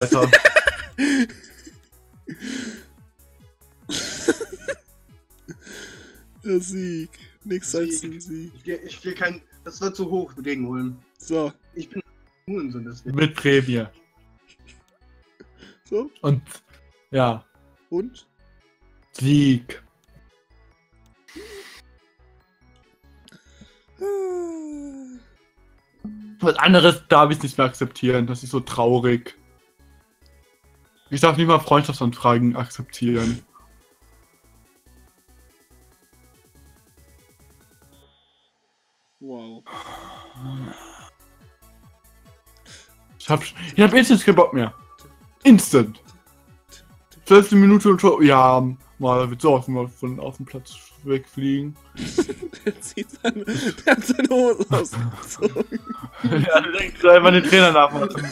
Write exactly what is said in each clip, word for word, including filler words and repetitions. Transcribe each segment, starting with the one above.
Alter. Der Sieg. Nix als Sieg. ein Sieg. Ich, will- ich will kein. Das wird zu hoch gegen Ulm. So. Ich bin Hurensohn deswegen. Mit Prämie. So. Und ja, Und? Sieg. Was anderes darf ich nicht mehr akzeptieren. Das ist so traurig. Ich darf nicht mal Freundschaftsanfragen akzeptieren. Wow. Ich hab, ich hab instant keinen Bock mehr. Instant. zwölfte Minute und schon. Ja, mal wird so auf dem, von auf dem Platz wegfliegen. Der zieht seine, der hat seine Hose ausgezogen. Ja, du denkst einfach den Trainer nachmachen.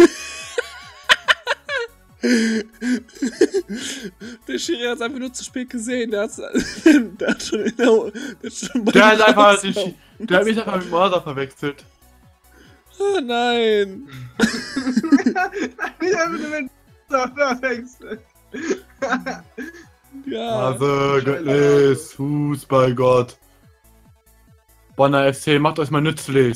Der Schiri hat es einfach nur zu spät gesehen. Der, hat's, der hat schon in der, der hat schon bei Der hat den einfach, Außen- den, der hat mich einfach mit Mörder verwechselt. Oh nein. Ich habe mit dem verwechselt. Ja. Also, Göttlis, Fußballgott. Bonner F C, macht euch mal nützlich.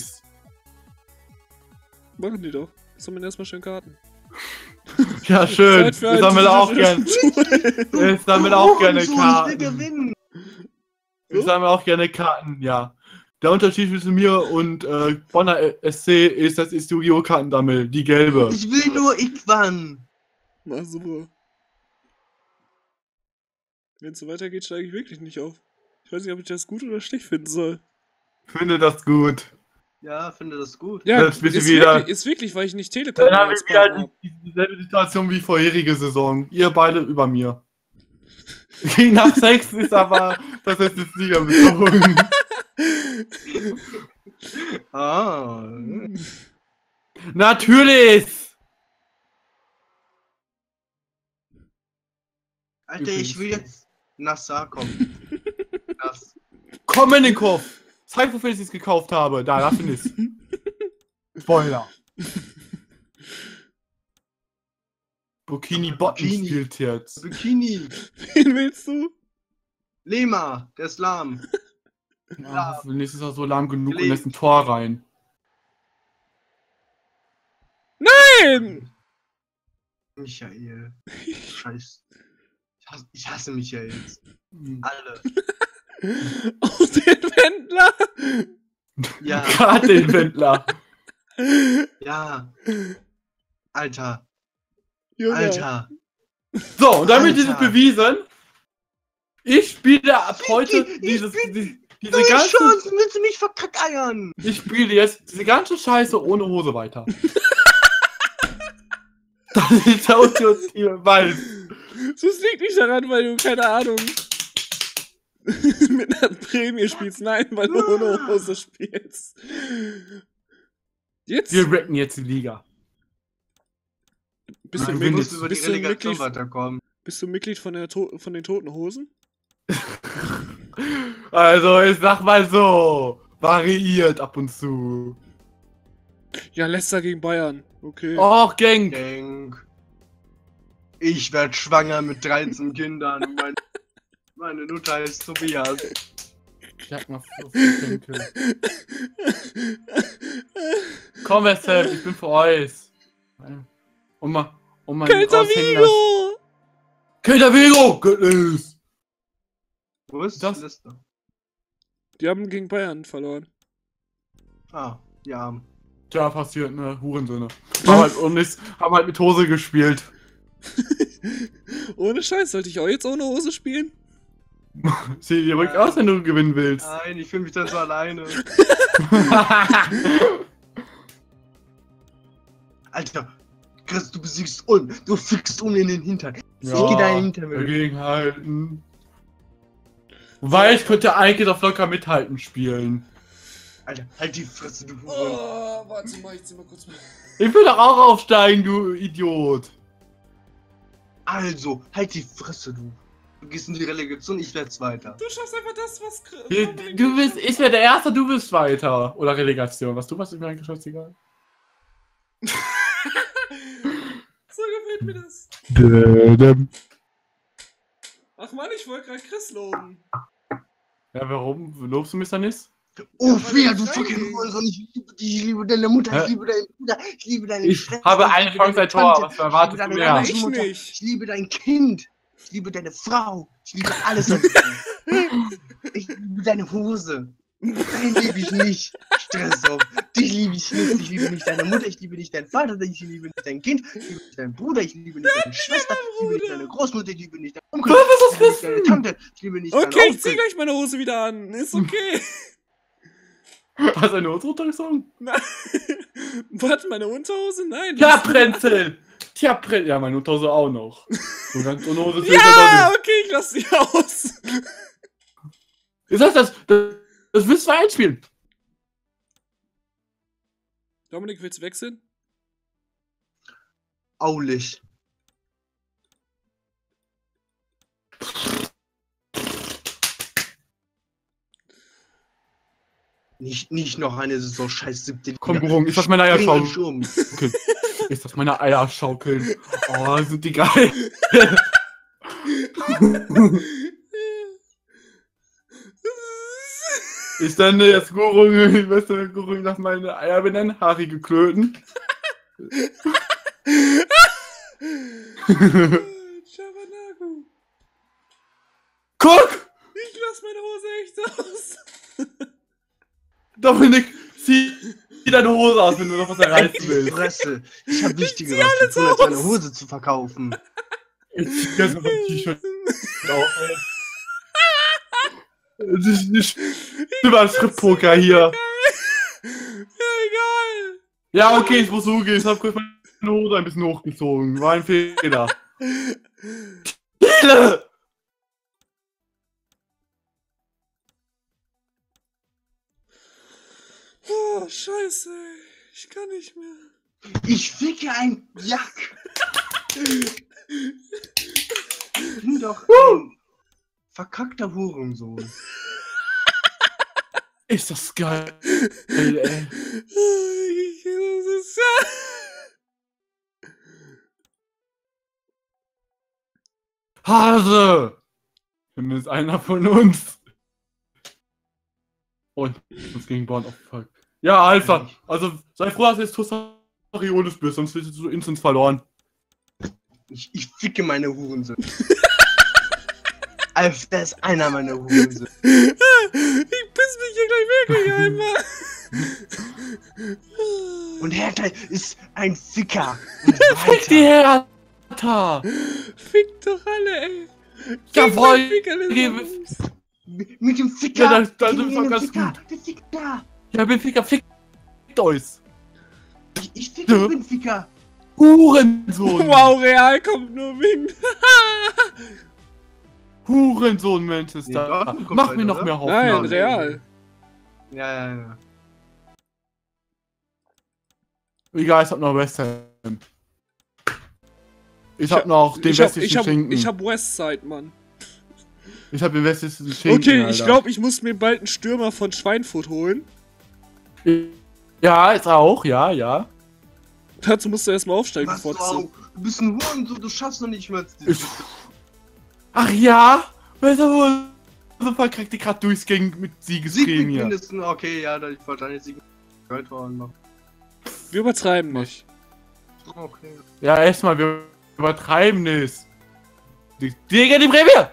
Machen die doch. Sammeln erstmal schön Karten. Ja, schön. Zeit für Wir ein sammeln auch Duell. gerne. Wir sammeln auch gerne Hurensohn, Ich will Karten. gewinnen. Wir sammeln auch gerne Karten, ja. Der Unterschied zwischen mir und äh, Bonner S C ist, das ist Yu-Gi-Oh! Kartensammel, die gelbe. Ich will nur Igwan. Na super. Wenn es so weitergeht, steige ich wirklich nicht auf. Ich weiß nicht, ob ich das gut oder schlecht finden soll. Finde das gut. Ja, finde das gut. Ja, Jetzt bist du ist, wieder- wirklich, ist wirklich, weil ich nicht Telekom Dann haben als wir wieder Partner hab. die, dieselbe Situation wie vorherige Saison. Ihr beide über mir. Gegen nach sechs ist aber das ist jetzt Liga bezogen. Ah. Natürlich! Alter, ich will jetzt Nassar kommen. Nass. Komm in den Kopf! Zeig, wofür ich es gekauft habe. Da, da finde ich's. Spoiler. Burkini Botten Burkini. spielt jetzt. Bikini. Wen willst du? Lema, der Slam. Ja, nächstes Jahr so lahm genug und Gelegt. lässt ein Tor rein. Nein! Michael. Scheiß. Ich hasse, ich hasse Michael jetzt. Hm. Alle. Auch den Wendler! Ja, Gerade den Wendler. ja. Alter. Junge. Alter. So, und damit ist es Alter. bewiesen, ich spiele ab heute Ich dieses, bin- die, diese Du ganze, Chancen, willst du mich verkackeiern? ich spiele jetzt diese ganze Scheiße ohne Hose weiter. Das ist der ultimative Weiß. Das liegt nicht daran, weil du, keine Ahnung, mit einer Prämie spielst. Nein, weil du ohne Hose spielst. Jetzt Wir wrecken jetzt die Liga. bist du, Nein, Wir bin Mitglied, müssen jetzt- über die bist, du Relegation Mitglied, weiterkommen. bist du Mitglied von, der to von den Toten Hosen? Also, ich sag mal so, variiert ab und zu. Ja, Leicester gegen Bayern. Okay. Och, Genk. Denk. Ich werd schwanger mit dreizehn Kindern und mein, meine Mutter heißt Tobias. Sag mal, auf die Schenkel. Komm, Westham, ich bin für euch. Und mal, und mal Kelter raushängen lassen. Vigo! Kelter Vigo! Goodness! Wo ist Das- das? Liste? Die haben gegen Bayern verloren. Ah, ja. Tja, passiert, ne? Hurensöhne. Haben halt, und ist, haben halt mit Hose gespielt. Ohne Scheiß, sollte ich auch jetzt ohne Hose spielen? Sieh dir ruhig aus, wenn du gewinnen willst. Nein, ich fühle mich dann so alleine. Alter, Chris, du besiegst Ulm. Du fickst Ulm in den Hintern. Ich geh da hinter mir. dagegen halten. Weil ich könnte eigentlich auf locker mithalten spielen. Alter, halt die Fresse, du Huren. Oh, warte mal, ich zieh mal kurz mit. Ich will doch auch aufsteigen, du Idiot. Also, halt die Fresse, du. Du gehst in die Relegation, ich werde Zweiter. Du schaffst einfach das, was... Du, du bist, ich werde der Erste, du bist weiter. Oder Relegation. Was du machst, ist mir eigentlich scheißegal. So gefällt mir das. Dödem. Ach man, ich wollte gerade Chris loben. Ja, warum lobst du mich dann nicht? Oh, Ja, Fia, weil du ich fucking reingehe. Hurensohn, ich liebe dich, ich liebe deine Mutter, Hä? ich liebe deinen Bruder, ich liebe deine Ich Schwester, habe eine ich liebe Chance, deine ein Tor. Tante, Was erwartest ich liebe du deine mehr? Ich Großmutter, nicht. ich liebe dein Kind, ich liebe deine Frau, ich liebe alles an dir. Ich liebe deine Hose. Nein, liebe ich nicht. Stress auf. Dich liebe ich nicht. Ich liebe nicht deine Mutter, ich liebe nicht deinen Vater, ich liebe nicht dein Kind, ich liebe nicht deinen Bruder, ich liebe nicht deine Schwester, ich liebe nicht deine Großmutter, ich liebe nicht deinen Onkel, Was ist ich liebe nicht das deine denn? Tante, ich liebe nicht deinen Okay, ich zieh Onkel. gleich meine Hose wieder an. Ist okay. Hast du eine Hose runtergezogen? Nein. Warte, meine Unterhose? Nein. die Ja, ist- Prenzel! Tja, Prenzel. Ja, meine Unterhose auch noch. So ganz ohne Hose Ja, ja! okay, ich lass sie aus. Ist das das? Das, das willst du einspielen? Dominik, willst du wechseln? Aulich. Nicht, nicht noch eine so scheiß siebte Liga. Komm, Gurung, ist das meine Bring Eierschaukel? mich um. Okay. Ist das meine Eierschaukeln? Oh, sind die geil. Ich dann jetzt Gurung, ich weiß nicht, Gurung nach meine Eier benennen, haarige Klöten. Chabanagu. Guck! Ich lass meine Hose echt aus. Dominik, zieh deine Hose aus, wenn du noch was erreichen Die willst. Fresse. Ich hab wichtigeres alles zu tun, als meine aus. Hose zu verkaufen. Ich zieh jetzt noch ein T-Shirt auf, ey. Das ist nicht über Strip-Poker hier. Ja, egal. Ja, okay, ich muss zugeben, ich hab kurz meine Hose ein bisschen hochgezogen. War ein Fehler. Fehler! Oh, scheiße. Ich kann nicht mehr. Ich ficke ein Jack. Ich bin doch ein verkackter Hurensohn. Ist das geil, ey. Ich, das ist ja... Hase! Zumindest einer von uns. Und uns gegen Born, oh fuck. Ja, Alter, also sei froh, dass du jetzt Tostarionis bist, sonst wirst du instant verloren. Ich, ich ficke meine Hurensohn. Alf, das ist einer meiner Hurensohn. Ich piss mich hier gleich wirklich einfach. Und Hertha ist ein Ficker. Und Fick die weiter. Hertha! Fick doch alle, ey. Jawohl! Fick alle Gebe- Songs. Mit dem Ficker. Ja, das- das gegen ist doch den ganz Ficker. gut. Der Ficker. Ja, bin Ficker, fickt euch! Ich, ich ficke Ja. den Ficker. Hurensohn! Wow, Real kommt nur wegen. Hurensohn, Manchester! Nee, Dortmund kommt Mach bald, mir noch oder? mehr Nein, Hoffnung. Real. Ja, ja, ja. Egal, ich hab noch West Ham. Ich hab hab- noch den Ich hab, westlichen ich hab, Schinken. ich hab Westside, Mann. Ich hab den westlichen Schinken, Okay, ich Alter. glaube, ich muss mir bald einen Stürmer von Schweinfurt holen. Ja, ist auch, ja, ja. Dazu musst du erstmal aufsteigen, Was, Fotze. wow, du bist ein Hurensohn, du schaffst noch nicht mal. Ich, ach ja? Besser wohl. So verkackt die gerade durchs Gang mit Sieg Siegesprämie. mindestens. Okay, ja, da ich wahrscheinlich Sieg mit machen. Wir übertreiben nicht. Okay. Ja, erstmal, wir übertreiben es. Die- Digga, die Prämie!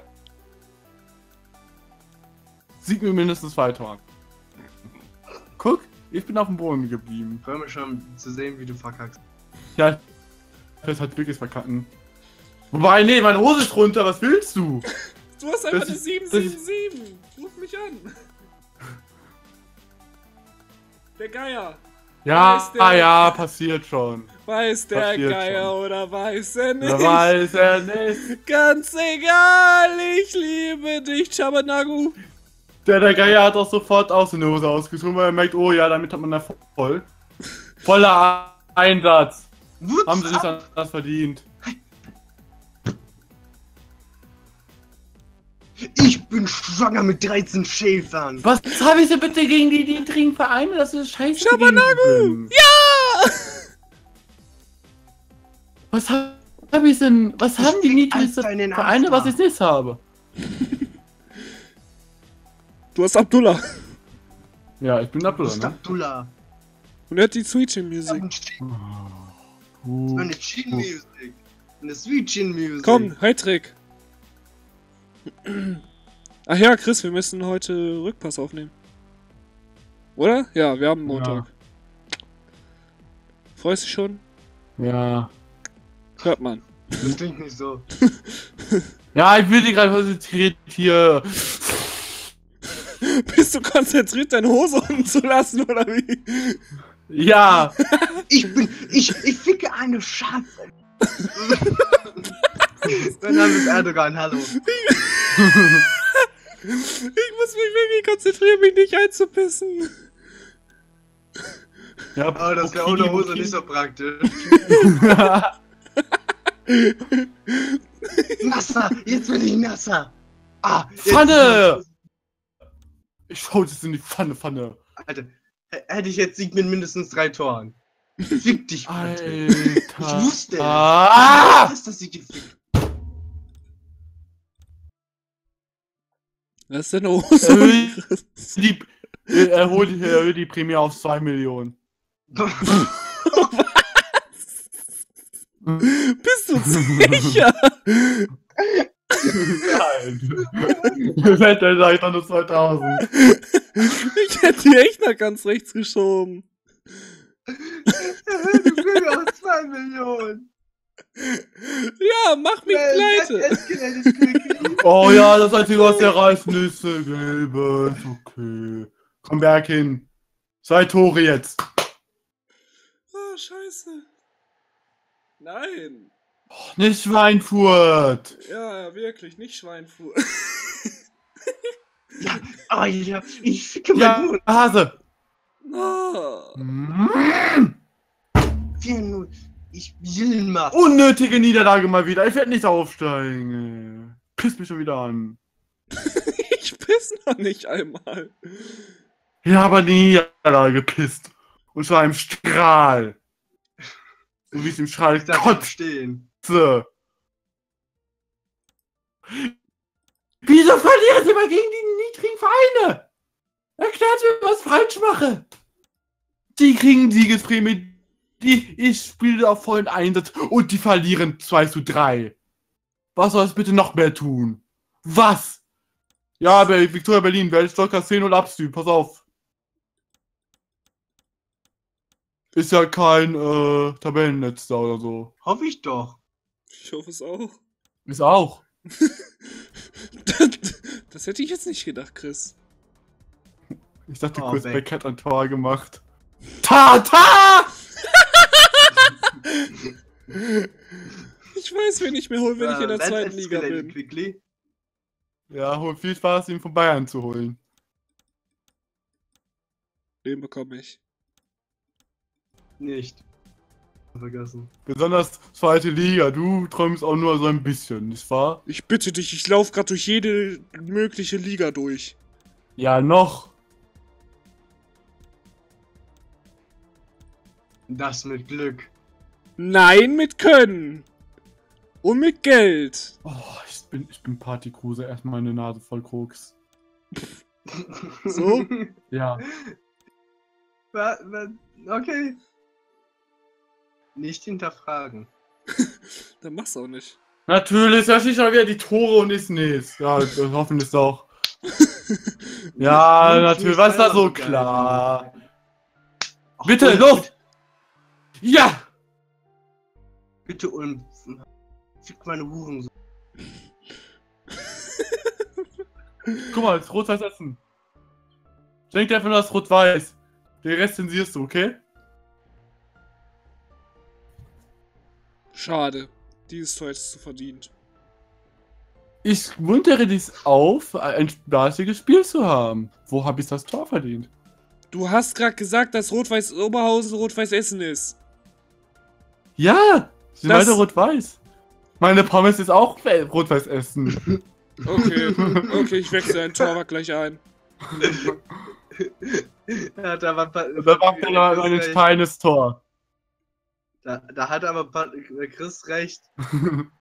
Sieg mir mindestens zwei Tore. Guck, ich bin auf dem Boden geblieben. Ich freue mich schon zu sehen, wie du verkackst. Ja, das hat wirklich verkacken. Wobei, nee, meine Hose ist runter, was willst du? Du hast einfach Das eine ist- sieben das sieben sieben. Ruf mich an. Der Geier. Ja, Weiß der- ah, ja, passiert schon. Weiß der Passiert Geier schon. oder weiß er nicht? Wer weiß er nicht. Ganz egal, ich liebe dich, Chabanagu. Der, der Geier hat auch sofort aus der Hose ausgezogen, weil er merkt, oh ja, damit hat man da voll. Voller Einsatz. Wutz Haben sie nicht ab. anders verdient. Ich bin schwanger mit dreizehn Schäfern. Was habe ich denn bitte gegen die niedrigen Vereine? Das ist scheiße. Shabanagu! Ja! Was habe ich denn? Was Ich haben die fick niedrigsten Alter in den Vereine, was After. ich nicht habe? Du hast Abdullah. Ja, ich bin Du Abdullah, bist ne? Abdullah. Und er hat die Sweet Chin Music. Uh, Eine Chin Music. Eine Sweet Chin Music. Komm, Heidrick. Ach ja, Chris, wir müssen heute Rückpass aufnehmen. Oder? Ja, wir haben Montag. Freust du dich schon? ja. Hört man. Das klingt nicht so. Ja, ich will die gerade konzentriert hier. Bist du konzentriert, deine Hose unten zu lassen, oder wie? Ja. Ich bin. Ich. Ich ficke eine Schafe. Mein Name ist Erdogan, hallo. Ich muss mich wirklich konzentrieren, mich nicht einzupissen. Ja, Aber das wäre okay, ohne Hose okay. nicht so praktisch. Nasser! Jetzt bin ich nasser! Ah! jetzt- Pfanne! Ich hau das in die Pfanne, Pfanne. Alter, h- hätte ich jetzt Sieg mit mindestens drei Toren. Fick dich, Alter. Alter. Ich wusste es. Ah! Ich weiß, dass ich gefickt. Was ist denn Hose? Erhöh die, äh, erhol die, erhöh die Prämie auf zwei Millionen. Bist du sicher? Nein. Eventuell sag ich dann nur zweitausend. Ich hätte die echt nach ganz rechts geschoben. Du bist auf zwei Millionen. Ja, mach mich pleite. Oh ja, das einzige, was der reißt, Nüsse, Gelbe, ist okay. Komm, Berg hin. Zwei Tore jetzt. Ah, scheiße. Nein. Nicht Schweinfurt. Ja, wirklich, nicht Schweinfurt. Oh ja, ich ficke Ja, mein Hund. Hase. Oh. Mm. vier null. Ich will mal. Unnötige Niederlage mal wieder. Ich werde nicht aufsteigen. Piss mich schon wieder an. Ich piss noch nicht einmal. Ja, aber die Niederlage gepisst. Und zwar im Strahl. So wie es im Strahl Ich darf kotzt. stehen. Wieso verlieren sie immer gegen die niedrigen Vereine? Erklärt mir, was ich falsch mache. Die kriegen Siegesprämie. Die, ich spiele auf vollen Einsatz und die verlieren zwei zu drei. Was soll es bitte noch mehr tun? Was? Ja, bei Viktoria Berlin werde ich locker zehn null abstüben. Pass auf. Ist ja kein äh, Tabellenletzter oder so. Hoffe ich doch. Ich hoffe es auch. Ist auch. Das, das hätte ich jetzt nicht gedacht, Chris. Ich dachte, Oh, Chris weg. Beck hat ein Tor gemacht. Ta ta! Ich weiß, wen ich mir hole, wenn ich in der Äh, zweiten let's Liga escalate bin. quickly. Ja, hol viel Spaß, ihn von Bayern zu holen. Den bekomme ich. Nicht. Vergessen. Besonders zweite Liga. Du träumst auch nur so ein bisschen, nicht wahr? Ich bitte dich, ich laufe gerade durch jede mögliche Liga durch. Ja, noch. Das mit Glück. Nein, mit Können. Und mit Geld. Oh, ich bin, ich bin Partykruse. Erstmal eine Nase voll Koks. So? Ja. Wa- wa- Okay. Nicht hinterfragen. Dann mach's auch nicht. Natürlich, da steht schon wieder die Tore und ist nichts. Ja, wir hoffen es auch. Ja, natürlich. Was ist da so klar? Ach, Bitte, Ulm, los! Ja! Bitte, Ulm. Fick meine Huren. Guck mal, das Rot-Weiß Essen. Denk dir einfach nur das Rot-Weiß. Den Rest zensierst du, okay? Schade. Dieses Tor hättest du verdient. Ich muntere dich auf, ein spaßiges Spiel zu haben. Wo habe ich das Tor verdient? Du hast gerade gesagt, dass Rot-Weiß Oberhausen Rot-Weiß Essen ist. Ja! Ich bin Das- weiter Rot-Weiß. Meine Pommes ist auch Rot-Weiß Essen. Okay, okay, ich wechsle deinen Torwart gleich ein. Ja, da war. Da macht er noch ein feines Tor. Da, da hat aber Pat- Chris recht.